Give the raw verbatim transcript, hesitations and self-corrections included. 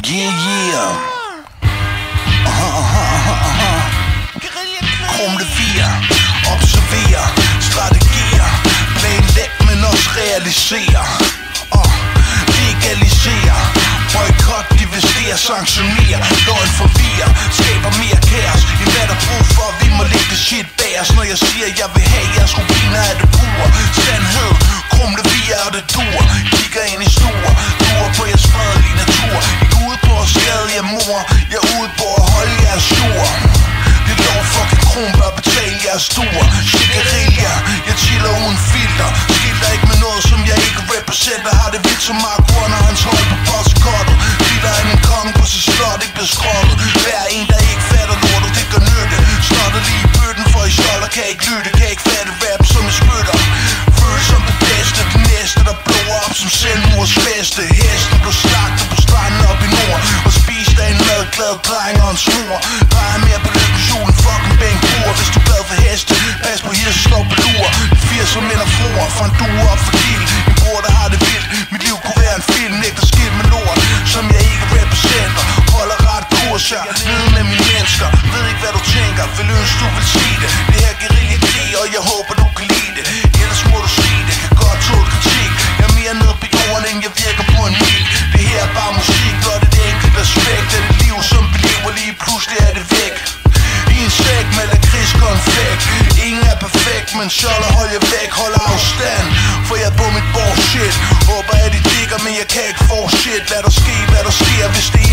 Yeah, yeah. Aha, aha, aha, aha. Krumlevier, observer, strategier, planlæg, men også realisere. uh, Legalisere, boykot, divestere, sanktionere, løgn forvirre, skaber mere kaos i hvad der brug for. Vi må lægge det shit bag os, når jeg siger, jeg vil have jeres rubiner af det pure. Sandhed, krumlevier og det dur. Kigger ind i stuer, duer på jeres fredelige natur. Ikke ude på at skade jer mor, jeg er ude på at holde jeres jord. Det er lov fucking kron bør betale jeres stuer. Shit-guerilla, jeg chiller uden filter. Skilter ikke med noget som jeg ikke repræsenter. Har det vildt som Mark One og hans hold på postkortet. Biler af min konge på sit slot, ikke bliver skrottet. Hver en der ikke fatter lortet, det gør nytte. Snottet lige i bøtten for I solder, kan ikke lytte. Kan ikke fatte rap som I spytter. Føles som det bedste, det næste der blower op som selvmords bedste. Hesten blev slagtet på stranden op i nord og spist af en madglad dreng og en smor. Drejer mere på lykkehjulen, fucking bænkbord. Hvis du er glad for heste, pas på hirse, slå på lur. firs'er mænd og fruer, fra en due op for kild. Min bror der har det vildt, mit liv kunne være en film. Nægter skilt med lort, som jeg ikke repræsenter. Holder ret kurs, jeg er nede med mine mennesker. Ved ikke hvad du tænker, vil ønske du vil sige det. Det her guerilla-krig, og jeg håber du kan lide det. Ellers må du sige det, kan godt tåle kritik. Jeg er mere nede på jorden, end jeg virker på en mil. Det her er bare musik, blot et enkelt aspekt af det liv, som vi lever lige pludselig er det væk. I en sæk med lakridskonfekt. Ingen er perfekt, men sjoller hold jer væk, hold afstand. For jeg er på mit bullshit. Håber at I digger, men jeg kan ikke få shit. Lad der ske, hvad der sker, hvis det